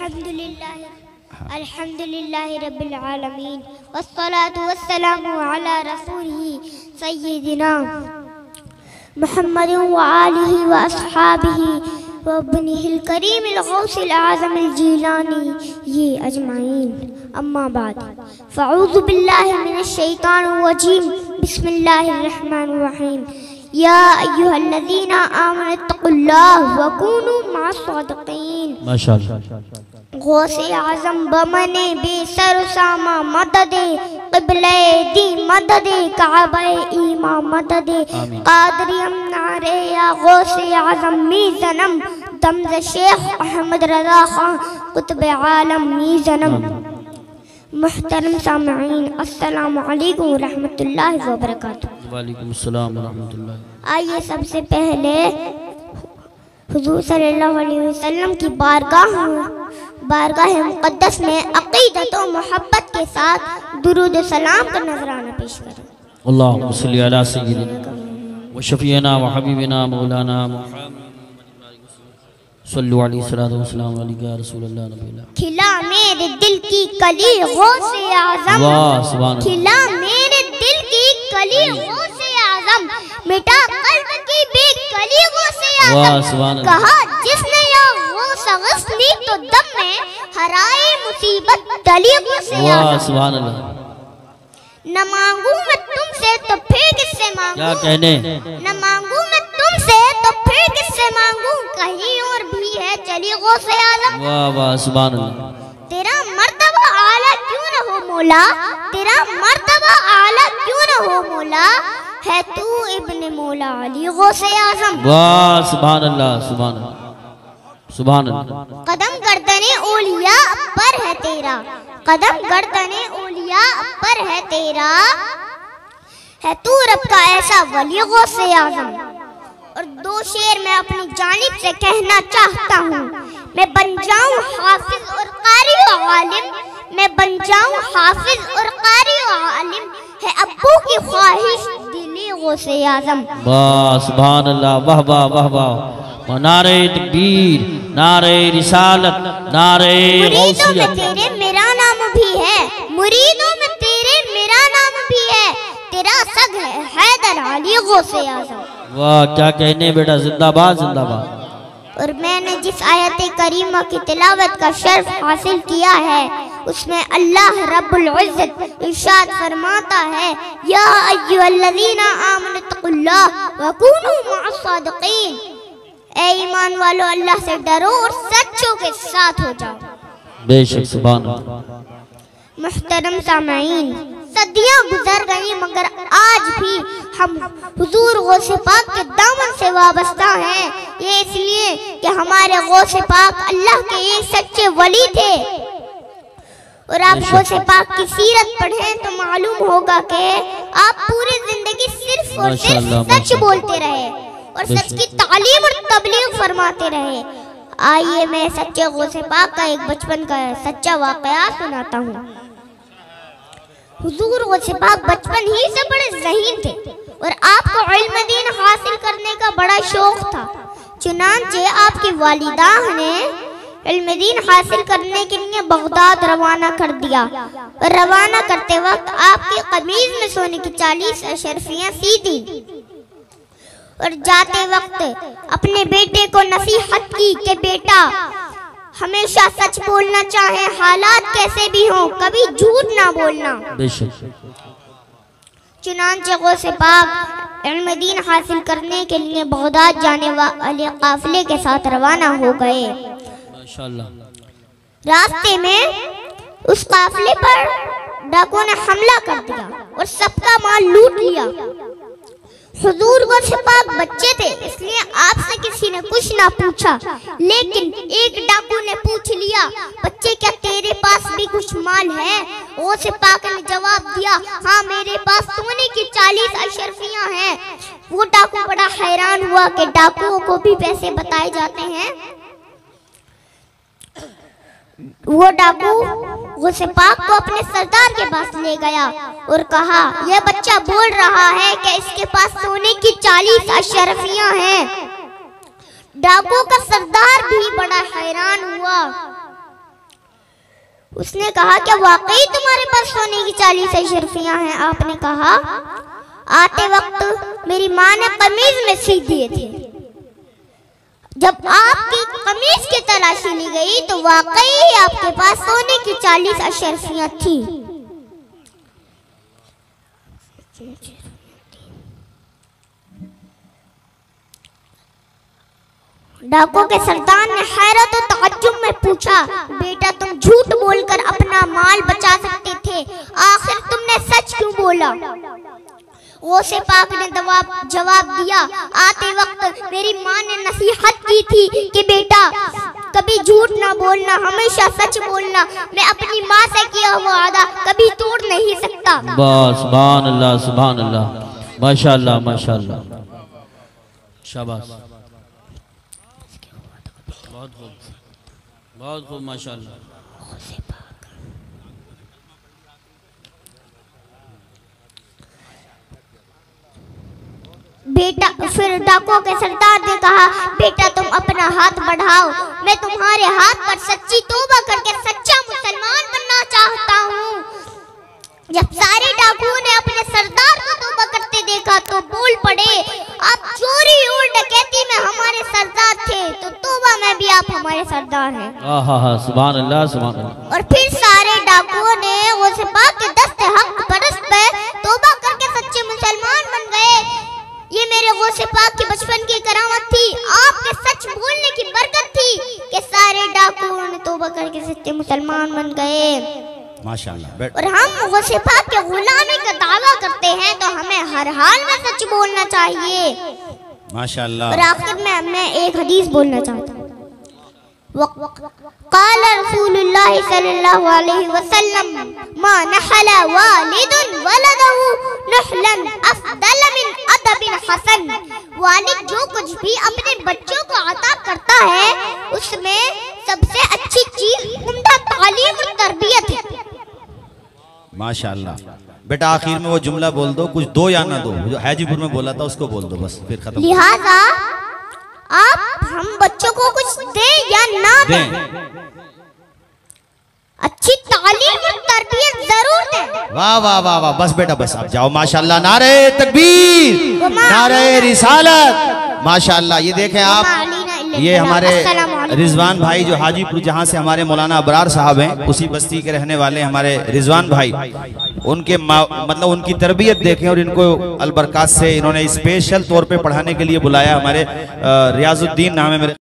अल्हम्दुलिल्लाहि रब्बिल आलमीन वस्सलातु वस्सलामु अला रसूलिही सय्यिदिना मुहम्मदिन व आलिही व अस्हाबिही व इब्निहिल करीमिल गौसिल आज़मिल जीलानी ये अजमाइन। अम्मा बाद फ़अऊज़ु बिल्लाहि मिनश शैतानिर रजीम बिस्मिल्लाहिर रहमानिर रहीम। या अय्युहल्लज़ीना आमनु तक़ुल्लाह व कूनू मअस-सादिक़ीन। माशाअल्लाह। गौसे आज़म बमने बेसर सामा मददे क़िबले दी मददे काबे ईमा मददे क़ादरी नारे या गौसे आज़म मीज़नम दमज़ शेख अहमद रज़ा खान कुतुब आलम मीज़नम। मुहतरम सामईन अस्सलामु अलैकुम व रहमतुल्लाहि व बरकातुहू। वालेकुम अस्सलाम व रहमतुल्लाह। आइए सबसे पहले हुजूर सल्लल्लाहु अलैहि वसल्लम की बारगाह मुक़द्दस में अक़ीदत व मोहब्बत के साथ दुरूद सलाम का नजराना पेश करें। अल्लाहुम्मा सल्लि अला सय्यिदिना व शफ़ीना व हबीबिना मौलाना मुहम्मद सल्लल्लाहु अलैहि वसल्लम या रसूलल्लाह नबीला। खिला मेरे दिल की कली गौसे आज़म, खिला मेरे दिल की कली गौसे आज़म, मिटा क़ल्ब की बेकली गौसे आज़म। कहा जिसने या गौस गस्ली तो दम में हराए मुसीबत दली गौसे आज़म। न मांगू मैं तुमसे तो फिर किससे मांगू, क्या कहने, न मांगू मैं तुमसे तो फिर किससे मांगू, कहीं और भी है चली गौसे आज़म। वाह वाह सुभान अल्लाह। तेरा मर्तबा आला क्यों न हो मौला, तेरा मर्तबा आला क्यों न हो मौला, है तू इब्ने मौला अली गौसे आज़म। वाह सुभान अल्लाह सुभान अल्लाह सुभान अल्लाह। कदम गर्दने औलिया पर है तेरा, कदम गर्दने औलिया पर है तेरा, है तू रब का ऐसा वली गौसे आज़म। और दो शेर मैं अपनी जानिब से कहना चाहता हूँ। मैं बन जाऊँ हाफिज और कारी व आलिम, मैं बन जाऊँ हाफिज और कारी व आलिम, है अब्बू की ख्वाहिश दिली गौसे आज़म। वाह सुभान अल्लाह। वाह वाह वाह वाह। नारे तकबीर, नारे रिसालत, नारे मुरीदों में तेरे मेरा नाम भी है, मुरीदों में तेरे मेरा नाम भी है, तेरा सग है हैदर अली गौसे आज़म। वाह क्या कहने बेटा, जिंदाबाद जिंदाबाद। और मैंने जिस आयत करीमा की तिलावत का शर्फ हासिल किया है उसमें अल्लाह रब्बुल इज़्ज़त इरशाद फरमाता है, या अय्युहल्लज़ीना आमनु तक़ुल्लाह व कूनू मअस-सादिक़ीन। ऐ ईमान वालो अल्लाह से डरो और सच्चों के साथ हो जाओ। बेशक सुभान अल्लाह। मुहतरम सामईन, सदियां गुजर गई मगर आज भी हम हुजूर गौसे पाक के दामन से वाबस्ता हैं। ये इसलिए कि हमारे गौसे पाक अल्लाह के एक सच्चे वली थे। और आप गौसे पाक की सीरत पढ़ें तो मालूम होगा कि आप पूरी जिंदगी सिर्फ और सिर्फ सच बोलते रहे और सच की तालीम और तबलीग फरमाते रहे। आइए मैं सच्चे गौसे पाक का एक बचपन का सच्चा वाकया सुनाता हूँ। हुजूर गौसे पाक बचपन ही से बड़े ज़हीन थे और आपको इल्म दीन हासिल करने का बड़ा शौक था। चुनांचे आपकी वालिदा ने इल्म दीन हासिल करने के लिए बगदाद रवाना कर दिया। और रवाना करते वक्त आपकी कमीज में सोने की 40 अशरफियां सी थी और जाते वक्त अपने बेटे को नसीहत की कि बेटा हमेशा सच बोलना चाहे, हालात कैसे भी हों, कभी झूठ ना बोलना। चुनांचे गौसे पाक इल्म दीन हासिल करने के लिए बगदाद जाने वाले काफिले के साथ रवाना हो गए। माशाअल्लाह। रास्ते में उस काफिले पर डाकुओं ने हमला कर दिया और सबका माल लूट लिया। हुजूर गौसे पाक बच्चे थे इसलिए आपसे किसी ने कुछ ना पूछा, लेकिन एक डाकू ने पूछ लिया, बच्चे क्या तेरे पास भी कुछ माल है? गौसे पाक ने जवाब दिया, हाँ मेरे पास सोने की 40 अशरफियां हैं। वो डाकू बड़ा हैरान हुआ कि डाकुओं को भी पैसे बताए जाते हैं। वो डाकू गौसे पाक को अपने सरदार के पास ले गया और कहा, यह बच्चा बोल रहा है कि इसके पास सोने की 40 अशरफियां हैं। डाकू का सरदार भी बड़ा हैरान हुआ उसने कहा क्या वाकई तुम्हारे पास सोने की 40 अशरफियां हैं? आपने कहा आते वक्त मेरी माँ ने कमीज में सी दिए थे। जब आपकी कमीज की तलाशी ली गई तो वाकई आपके पास सोने की 40 अशरफियां थी। डाकुओं के सरदार ने हैरत और ताज्जुब में पूछा, बेटा तुम झूठ बोलकर अपना माल बचा सकते थे, आखिर तुमने सच क्यों बोला? गौसे पाक ने जवाब दिया, आते वक्त मेरी माँ ने नसीहत की थी कि बेटा कभी झूठ ना बोलना, हमेशा सच बोलना। मैं अपनी माँ से किया हुआ वादा कभी तोड़ नहीं सकता। बस सुभान अल्लाह, सुभान अल्लाह, माशाअल्लाह माशाअल्लाह, शाबाश, बहुत खूब, बहुत खूब, माशाअल्लाह। बेटा, फिर डाकुओं के सरदार ने कहा, बेटा तुम अपना हाथ बढ़ाओ, मैं तुम्हारे हाथ पर सच्ची तौबा करके सच्चा मुसलमान बनना चाहता हूँ। जब सारे डाकुओं ने अपने सरदार को तौबा करते देखा तो बोल पड़े, आप चोरी और डकैती में हमारे सरदार थे तो तौबा में भी आप हमारे सरदार हैं। सुभान अल्लाह, सुभान अल्लाह। और फिर सारे डाकुओं ने गौसे पाक के दस्ते हक परस्त पे तौबा करके सच्चे मुसलमान बन गए। ये मेरे गौसे पाक के बचपन की करामत थी, आपके सच बोलने की बरकत थी कि सारे डाकुओं ने तौबा करके सच्चे मुसलमान बन गए। माशाअल्लाह। और हम गौसे पाक के गुलामी का दावा करते हैं तो हमें हर हाल में सच बोलना चाहिए। माशाअल्लाह। और आखिर में मैं एक हदीस बोलना चाहता हूँ। क़ाल रसूलुल्लाह सल्लल्लाहु अलैहि वसल्लम, मा नहला वालिदुन वलदहु नहलन अफदल मिन अदबिन हसन। वालिद जो कुछ भी अपने बच्चों को अता करता है उसमें सबसे अच्छी चीज उम्दा तालीम और तरबियत है। माशाअल्लाह। बेटा आखिर में वो जुमला बोल दो, कुछ दो या ना दो, जो हाजीपुर में बोला था उसको बोल दो, बस फिर खत्म। लिहाजा आप हम बच्चों को कुछ दें या ना दें, अच्छी तालीम और तरबियत जरूर दें। वाह वाह वाह वाह, बस बेटा बस, आप जाओ। माशाअल्लाह, नारे तकबीर, नारे रिसालत, माशाअल्लाह। ये देखें आप, ये हमारे रिजवान भाई जो हाजीपुर, जहाँ से हमारे मौलाना अबरार साहब हैं, उसी बस्ती के रहने वाले हमारे रिजवान भाई, उनके मतलब उनकी तरबियत देखें। और इनको अलबरकात से इन्होंने स्पेशल तौर पे पढ़ाने के लिए बुलाया। हमारे रियाजुद्दीन नाम है मेरे